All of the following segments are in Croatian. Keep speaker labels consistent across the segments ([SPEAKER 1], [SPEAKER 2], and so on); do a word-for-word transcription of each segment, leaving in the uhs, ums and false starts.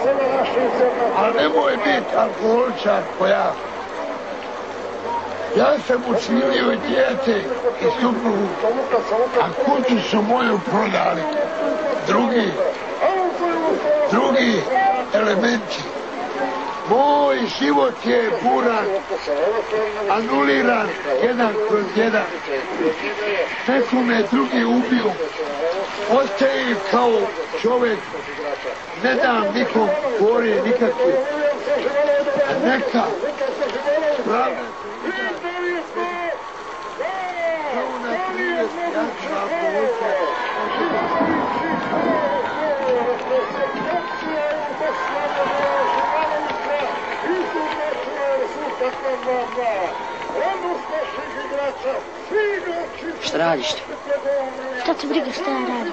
[SPEAKER 1] ali nemoj biti alkoholičar ko ja. Ja sam učinio i dijete i suprugu, a kuću su moju prodali drugi, drugi elementi. Moj život je buran, anuliran jedan kroz jedan. Neko me drugi ubio, ostajem kao čovjek, ne dam nikom gore nikakve. A neka pravda kao na trideset jasna povuka.
[SPEAKER 2] Šta radiš ti?
[SPEAKER 3] Šta ti briga šta ja radim?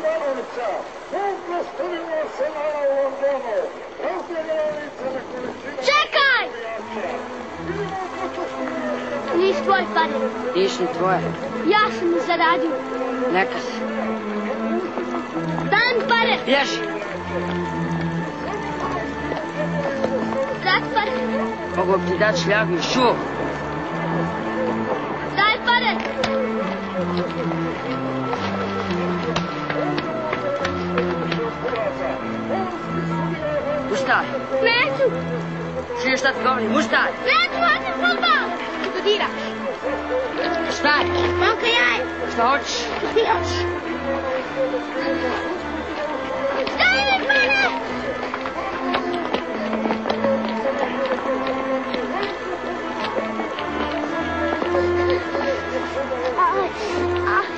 [SPEAKER 3] Čekaj! Nis tvoj pare.
[SPEAKER 2] Nis ni tvoje.
[SPEAKER 3] Ja sam ih zaradio.
[SPEAKER 2] Neka si.
[SPEAKER 3] Daj mi pare!
[SPEAKER 2] Bježi!
[SPEAKER 3] Daj pare!
[SPEAKER 2] Mogu bi ti dati šljagu i šuo.
[SPEAKER 3] Daj pare!
[SPEAKER 2] Ustaj!
[SPEAKER 3] Neću!
[SPEAKER 2] Čuješ šta ti govorim? Ustaj!
[SPEAKER 3] Neću, hoću futbal! Što diraš?
[SPEAKER 2] Ustaj!
[SPEAKER 3] Momka jaje!
[SPEAKER 2] Šta hoćeš?
[SPEAKER 3] Ti hoćeš? Daj mi pare! Aj, aj.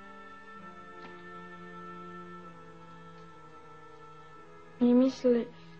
[SPEAKER 4] Mi mislili